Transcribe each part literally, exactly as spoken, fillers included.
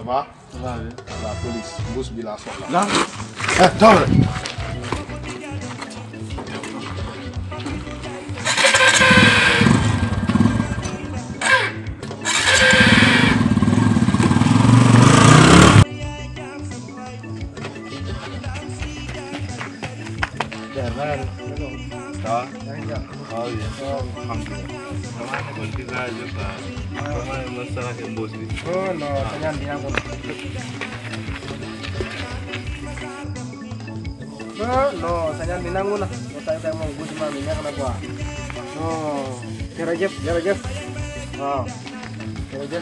va? Ça va bien. La police, mbuus bi laa soxla. Lan. Eh, taw rek. Ça va? Ah oui. Alhamdulillah. Comment nekkoon ci rajo quoi. Comment ma saraxe mbuus bi. Oh non, sa ñaan bi ñaangoon. Non, non, sa ñaan bi nangu na. Mo tay tay moom guddi ma mi neex na quoi. Non, jërëjëf, jërëjëf. Waaw. Jërëjëf.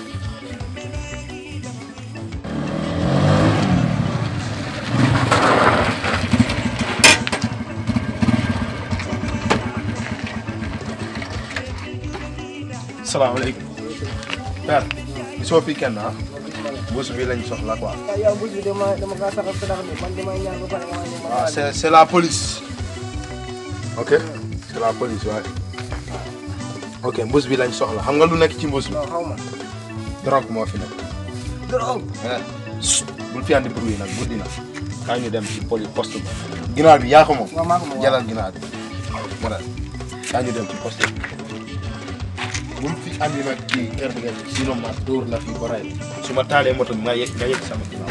Salaamaaleykum. Père, gisoo fi kenn ah. Mbuus bi lañ soxla quoi. Yow mbuus bi dama dama ka saxal sa dax ni man damay ñaan ba pare nga ma ñaan. Ah, c'est c'est la police. Ok, c'est la police waaye. Ok, mbuus bi lañ soxla xam nga lu nekk ci mbuus bi. Non, xaw ma. Drogue moo fi nekk. Drogue. Eh, bul fi andi bruit nag bu dina. Kaay ñu dem ci poli poste bi. Ginaar bi yaa ko moom. Waaw maa ko moom. Jalal ginaar bi. Mu ne kaay ñu dem ci poste bi. Bul fi andi nag kii gerte gi sinon ma dóor la fii ba rey su ma taalee moto bi nga yegg nga yegg sama ginnaaw.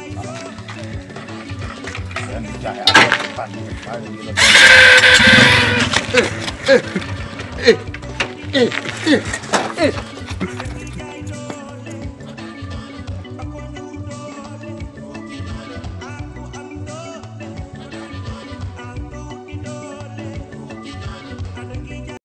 Voilà. Andi jaay ak fan yi maa ngi leen di eh eh eh eh eh